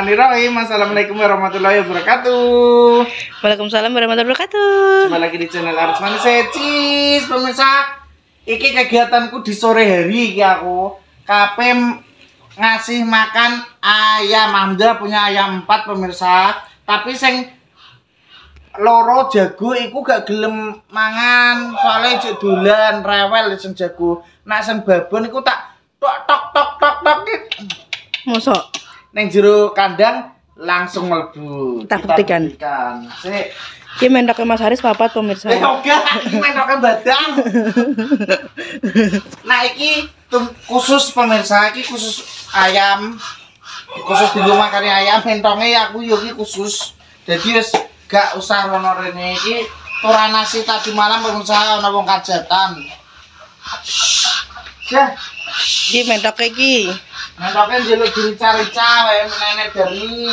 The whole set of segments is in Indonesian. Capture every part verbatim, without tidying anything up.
Bismillahirrahmanirrahim. Assalamualaikum warahmatullahi wabarakatuh. Waalaikumsalam warahmatullahi wabarakatuh. Jumpa lagi di channel Arus Manis Cheese, pemirsa. Iki kegiatanku di sore hari iki aku kapem ngasih makan ayam. Amda punya ayam empat pemirsa. Tapi sing loro jago iku gak gelem mangan soalnya jek dolan rewel sing jago. Nak sing babon iku tak tok tok tok tok tok Mosok neng jero kandang langsung mlebu. Kita buktikan. Sik. Iki mendoknya Mas Haris papat pemirsa. Eh oga, iki mendoknya badang. Nah iki khusus pemirsa, iki khusus ayam. Khusus di rumah kari ayam mentongnya aku yo iki khusus. Jadi wis gak usah rono rene iki ora nasi tadi malam pemirsa ana wong kajatan. Ya, Iki mendoknya iki. mentoknya njaluk dirica-rica wae nenek Darni.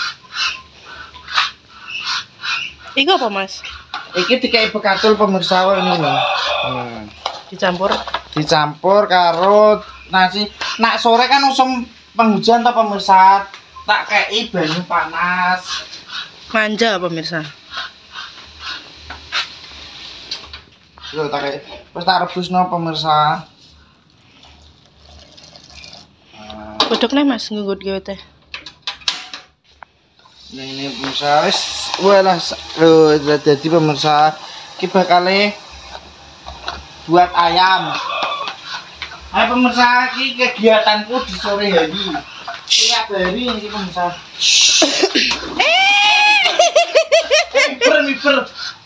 Iku apa, Mas? Iki dikai bekatul pemirsa wae ini lho. Hmm. Dicampur. Dicampur karo nasi. Nak sore kan usum penghujan to pemirsa. Tak kei banyu panas. Manja pemirsa. Yo tak kei. Wis tak rebusno pemirsa. Kodok nih Mas nggut gawe teh. Nah ini pemirsa wis walah lho dadi pemirsa iki bakale buat ayam. Hai pemirsa iki kegiatanku di sore hari. Tiap hari iki pemirsa. Miber miber.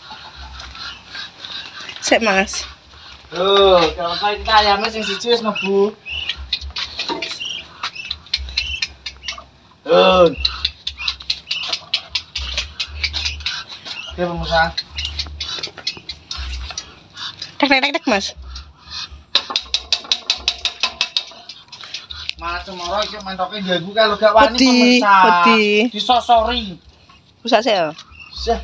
Sek Mas. Tuh, kalau kita ayamnya sing siji wis mlebu. Tuh. Oke pemirsa. Tek tek tek tek Mas. Malah semoro iki mentoke jago kalau gak wani Pedi, pemirsa. pedi. Disosori. Rusak sih ya. Seh.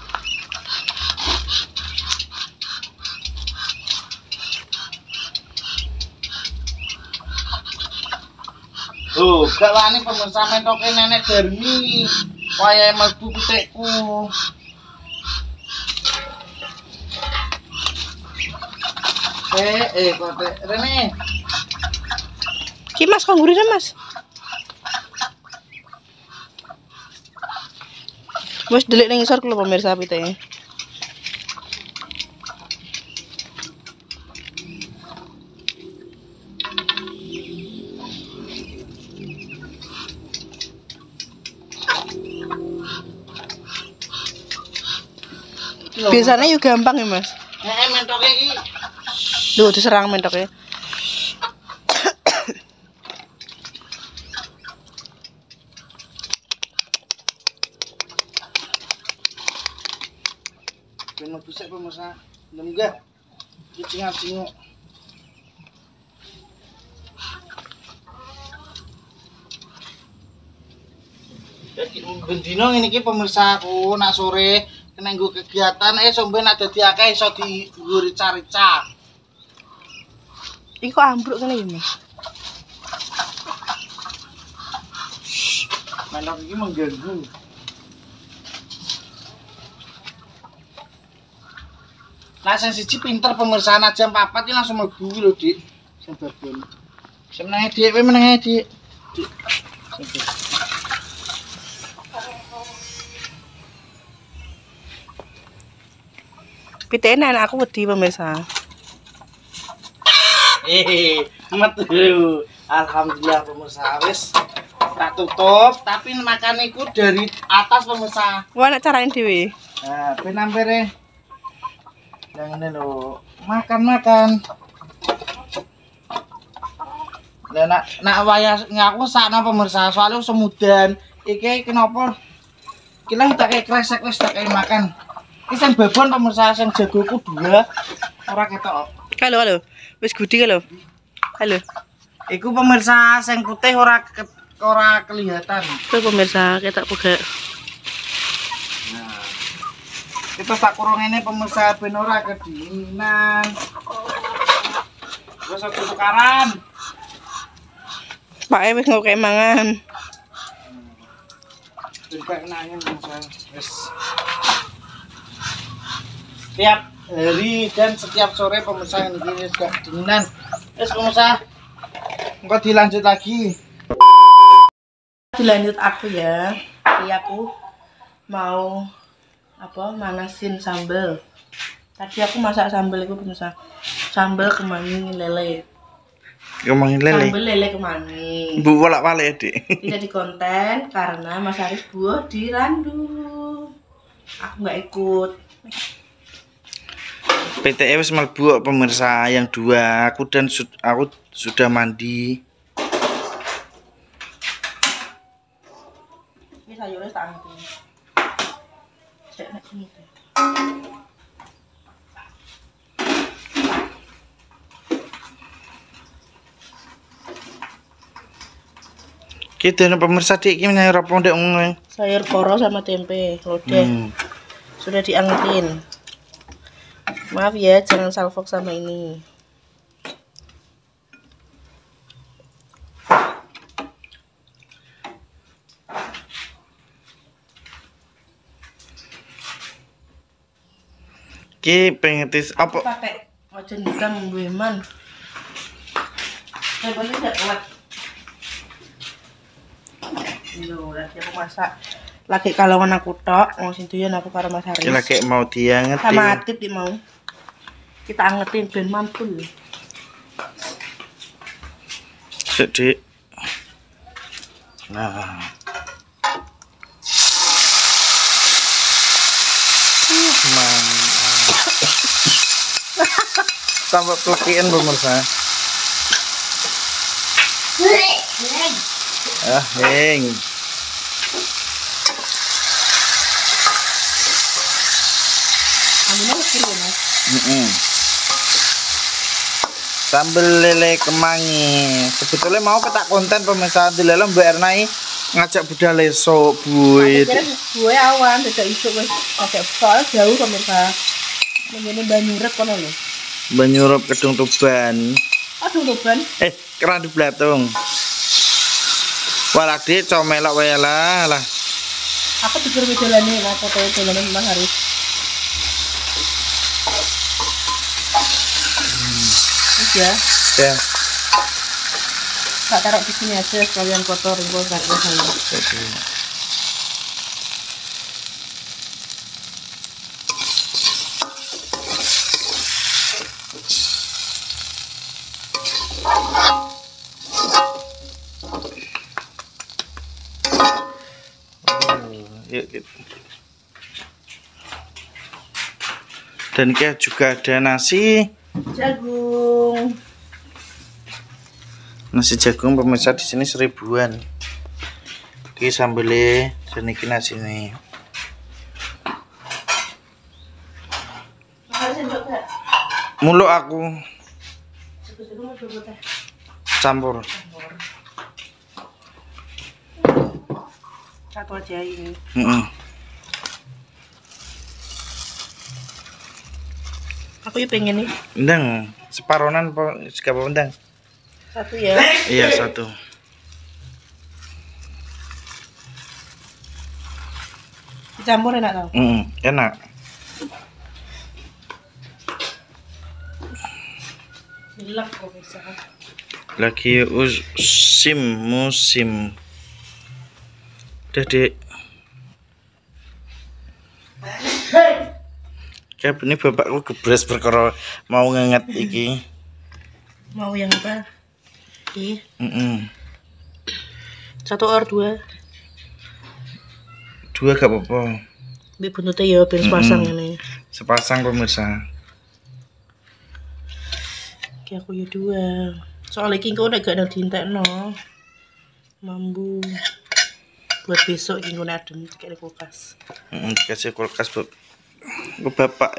Tuh, gak wani pemirsa mentoke nenek Darni. Kaya mlebu pitikku. Eh, eh, kote Rene. Ki Mas kok nguri Mas. Wes delik ning isor lho pemirsa piteke. Biasanya yuk gampang ya Mas. Eh, mentoke iki. Duh diserang mentoknya. Ben busek pemirsa. Ndem gak. Iki cingak-cinguk. Jadi bendino ngene iki pemirsa aku nak sore kena nggo kegiatan eh somben nak dadi akeh iso dienggo rica-rica. Iki kok ambruk kene ya Mas. Mentok iki mengganggu. Nah, sing siji pinter pemirsa anak jam papat iki langsung mlebu lho, Dik. Sing babon. Sing menenge Dik, kowe menenge Dik. Dik. Pitene anak aku wedi pemirsa. Hehehe, metu. Alhamdulillah pemirsa wis tak tutup, tapi makan iku dari atas pemirsa. Wah nek carane dhewe. Nah, ben ampere. Yang ini lho, makan-makan. Lah nak nak wayah ngaku sakno pemirsa, soalnya semudan. Iki kenapa? Iki lah tak kei kresek wis tak kei makan. Iki sing babon pemirsa sing jagoku dua. Ora ketok. Halo halo. Wis gudi lho. Halo. Iku pemirsa sing putih ora ke, ora kelihatan. Tuh pemirsa ketok pegak. Nah. Kita tak kurang ini pemirsa ben ora kedinginan. Wis aku tukaran. Pak wis ngokek mangan. Juga kenanya pemirsa. Wes. Setiap hari dan setiap sore pemirsa yang ini sudah dinginan. Wes pemirsa. Engko dilanjut lagi. Dilanjut aku ya. Jadi aku mau apa manasin sambal. Tadi aku masak sambal itu pemirsa. Sambal kemangi lele. Kemangi lele. Sambal lele kemangi. Bu bolak-balik, Dik. Tidak di konten karena Mas Haris buah di Randu. Aku nggak ikut. P T E wis mlebu pemirsa yang dua. Aku dan su aku sudah mandi. Ini sayurnya tak angkat. Cek nek ini. Kita nih pemirsa Dik, ini sayur apa ndek ngomong? Sayur koro sama tempe lodeh. Hmm. Sudah diangetin. Maaf ya, jangan salfok sama ini. Ki pengen tis apa? Pakai wajan hitam bueman. Saya boleh tidak kuat. Yo, lagi aku masak. Lagi kalauan aku tok, mau sintuyan aku karo Mas Haris. Ki lagi mau diangetin. Sama Atit di mau. Kita angetin ben mantul. Sik, Dik. Nah. Mantap. Sampai pelekian pemirsa. Ah, heng. Aminnya kecil ya, Mas. Mm-mm. Sambal lele kemangi. Sebetulnya mau petak konten pemirsa di lele Mbak Ernai ngajak budal leso buit. Akhirnya gue awan tidak isu wes pakai soal jauh pemirsa. Begini Banyuret kono lho. Banyurup Kedung Tuban. Aduh Tuban. Eh, keran di Blatung. Walah Dik, comelok wae lah lah. Aku pikir jalannya lah foto jalannya Mas Haris. Hmm. Ya. Ya. Tak taruh di sini aja sekalian kotor gue nggak saya. Dan kayak juga ada nasi Jagung. nasi jagung pemirsa di sini seribuan. Oke sambelnya dan iki nasi nih. Mulu aku campur. Satu aja ini. Mm -mm. Aku ya pengen nih. Endang, separonan po, segapa endang. Satu ya. Iya satu. Dicampur enak tau. Mm, enak. Bilang kok bisa. Lagi musim musim. Dek. Kayak ini bapakku gebres perkara mau ngenget iki. Mau yang apa? Ih. Mm -mm. Satu or dua. Dua gak apa-apa. Bi buntutnya ya ben sepasang Mm-mm. ini. Sepasang pemirsa. Kayak aku ya dua. Soalnya iki engko nek gak ada dintekno. Mambu. Buat besok iki ngono adem kayak kulkas. Heeh, dikasih kulkas bu. Bu bapak.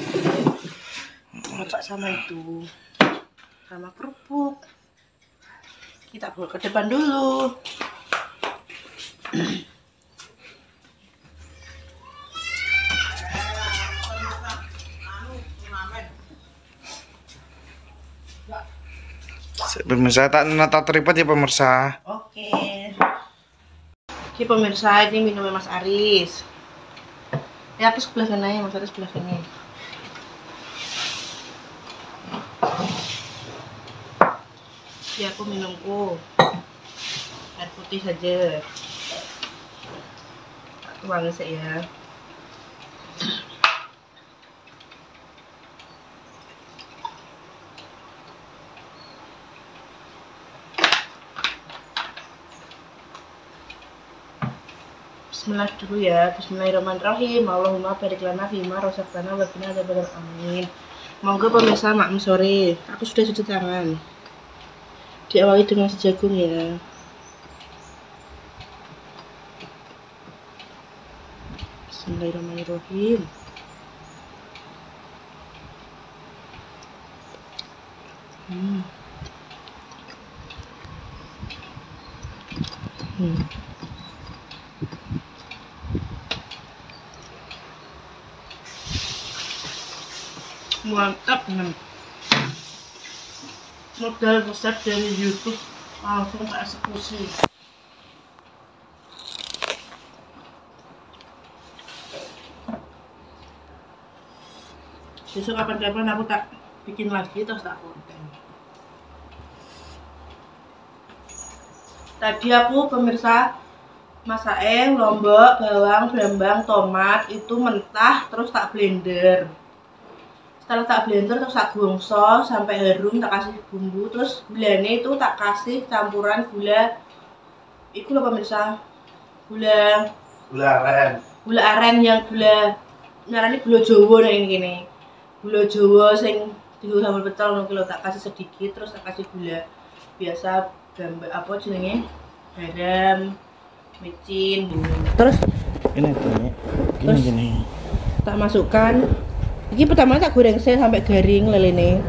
Bapak sama itu. Sama kerupuk. Kita bawa ke depan dulu. Pemirsa tak nata tripod ya pemirsa. Oke. Ini pemirsa, ini minumnya Mas Aris. Ya aku sebelah sana ya, Mas Aris sebelah sini. Ya aku minumku air putih saja. Tuang sih ya. Bismillah dulu ya. Bismillahirrahmanirrahim. Allahumma barik lana fima razaqtana wa qina adzabannar. Amin. Monggo pemirsa maklum sore. Aku sudah cuci tangan. Diawali dengan sejagung ya. Bismillahirrahmanirrahim. Hmm. Hmm. Mantap nih. Modal resep dari YouTube langsung tak eksekusi. Besok kapan-kapan aku tak bikin lagi terus tak konten. Tadi aku pemirsa masakin lombok, bawang, brambang, tomat itu mentah terus tak blender. Setelah tak blender terus tak gongso sampai harum, tak kasih bumbu, terus gulanya itu tak kasih campuran gula itu loh pemirsa, gula Gula aren. Gula aren yang gula nyarani gula Jawa nih ini gini. Gula Jawa sing digo sambal pecel ngono lho, tak kasih sedikit terus tak kasih gula biasa gambar apa jenenge? Garam, micin, terus Ini tuh. Gini gini. Tak masukkan. Ini pertama tak goreng saya sampai garing lelene.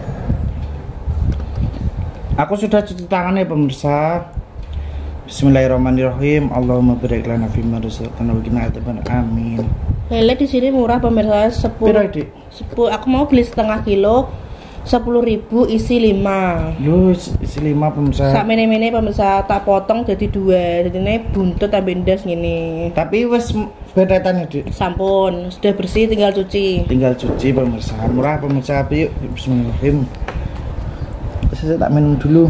Aku sudah cuci tangan ya pemirsa. Bismillahirrahmanirrahim. Allahumma barik lana fima razaqtana wa qina adzabannar. Amin. Lele di sini murah pemirsa, sepuluh. Piro, Dik? sepuluh. Aku mau beli setengah kilo, sepuluh ribu isi lima. Lu isi lima pemirsa. Sak mene-mene pemirsa tak potong jadi dua. Jadi ini buntut tambah ndas gini. Tapi wes beretan ya, Dik. Sampun, sudah bersih tinggal cuci. Tinggal cuci pemirsa. Murah pemirsa. Yuk, bismillahirrahmanirrahim. Saya tak minum dulu.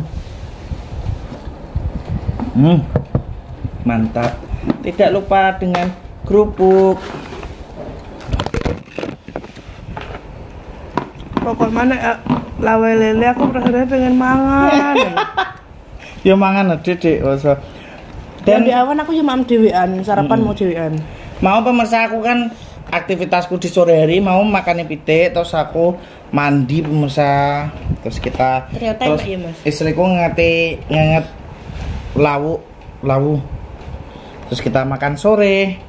Hmm. Mantap. Tidak lupa dengan kerupuk. Pokok mana ya, lawe lele aku rasanya pengen mangan. Ya mangan Dik, Dik. Dan di awan aku cuma dewean, sarapan hmm. mau dewean. Mau pemirsa, aku kan aktivitasku di sore hari mau makan pitik, terus aku mandi pemirsa, terus kita ternyata terus ya Mas. Istriku ngati ngenget lawu lawu, terus kita makan sore.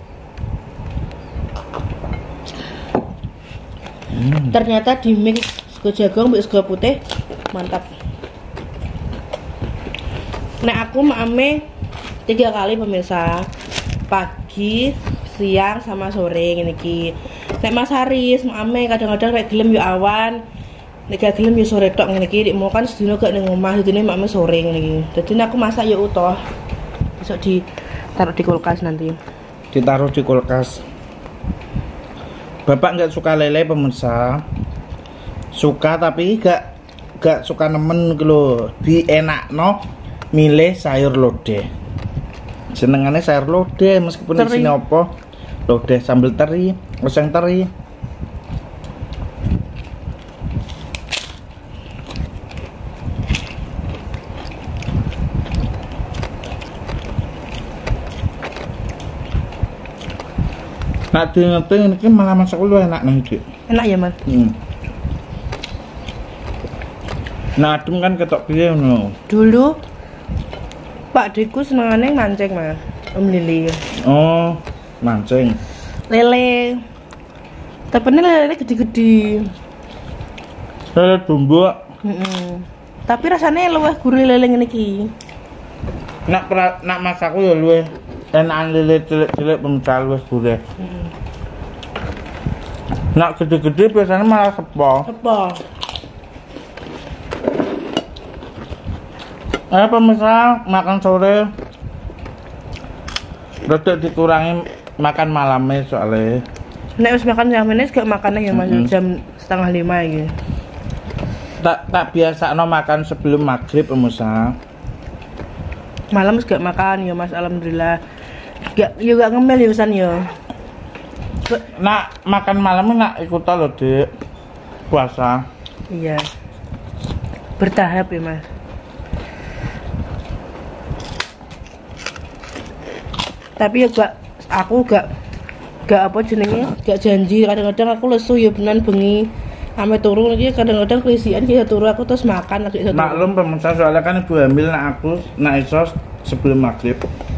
Hmm. Ternyata di mix sego jagung mbek sego putih mantap. Nah aku mame tiga kali pemirsa, pagi, siang sama sore ngene iki. Nek Mas Haris mame kadang-kadang nek gelem yo awan, nek gak gelem yo sore tok ngene iki. Mau kan sedina gak ning omah, dene mame sore ngene iki. Dadi aku masak yo utuh. Besok ditaruh di kulkas nanti. Ditaruh di kulkas. Bapak nggak suka lele pemirsa, suka tapi gak gak suka nemen gitu. Di enak no milih sayur lodeh. Senengannya sayur lodeh meskipun di sini apa lodeh sambal teri, oseng teri. Nah, di ngeteng ini malah masak lu enak nih, Dik. Enak ya, Mas? Hmm. Nah, adem kan ketok piye ngono. Dulu Pak Diku senengane mancing, Mas. Om Lili. Oh, mancing. Lele. Tapi ini lele gede-gede. Lele bumbu. Heeh. Tapi rasanya luwih gurih lele ngene iki. Nak pra, nak masakku ya luwih enakan lele cilik-cilik pemirsa luwih gurih. Hmm. Nak gede-gede biasanya malah sepo. Sepo. Eh pemirsa, makan sore Rodok dikurangi makan malamnya soalnya. Nek wis makan jam ini gak makannya ya Mas Mm-hmm. jam setengah lima iki. Tak tak biasa no makan sebelum maghrib pemirsa. Malam wis gak makan ya Mas alhamdulillah. Gak yo gak ngemel ya San yo. Nak makan malamnya nak ikut loh Dek. Puasa. Iya. Bertahap ya Mas. Tapi ya gak aku gak gak apa jenenge gak janji, kadang-kadang aku lesu ya benan bengi ame turu lagi, kadang-kadang kelisian kita turu aku terus makan lagi iso turu. Maklum pemirsa soalnya kan ibu hamil nak aku nak iso sebelum maghrib.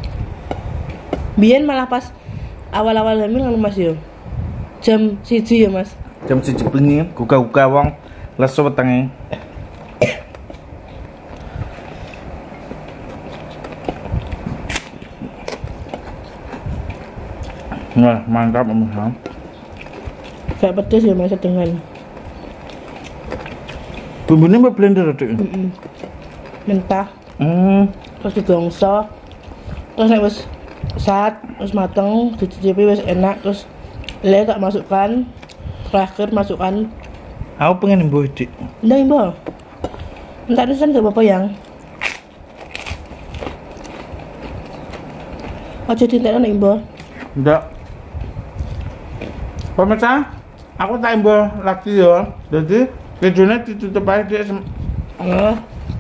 Biyen malah pas awal-awal hamil kan Mas yo. Jam siji ya Mas. Jam siji bengi guga-guga wong lesu wetenge. Wah, mantap pemirsa. Gak pedes ya Mas dengan. Bumbunya mbak blender Dek. Mm-mm. Mentah Hmm. terus digongso. Terus nek wis saat wis mateng dicicipi wis enak terus le tak masukkan terakhir masukkan Aku pengen imbuh Dik. ndak imbo. Entar tulisan gak apa-apa yang. Ojo dintekno nek imbo. Ndak. Pemirsa, aku tak imbuh lagi ya. Jadi kejune ditutup aja Dek. sem- Oh,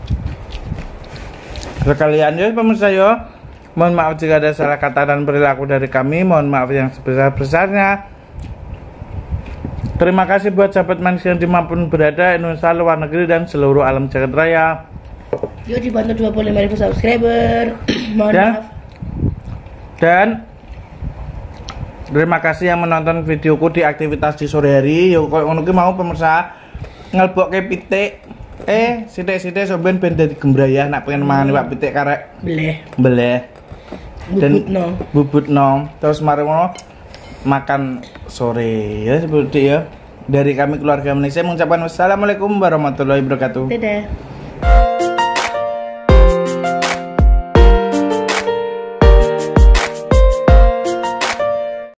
Sekalian ya pemirsa ya. Mohon maaf jika ada salah kata dan perilaku dari kami. Mohon maaf yang sebesar-besarnya. Terima kasih buat sahabat manusia yang dimanapun berada, Indonesia, luar negeri, dan seluruh alam jagat raya. yuk dibantu dua puluh lima ribu subscriber. Mohon Dan, maaf. dan terima kasih yang menonton videoku di aktivitas di sore hari. Yo koyo ngono ki mau pemirsa ngelbokke pitik. Eh, sithik-sithik sampean ben dadi gembrayah nak pengen mangan iwak pitik karek Bleh. beleh. Dan Bubutno. bubutno. Terus mari ngono makan sore ya seperti ya. Dari kami keluarga Malaysia mengucapkan wassalamualaikum warahmatullahi wabarakatuh. Dadah.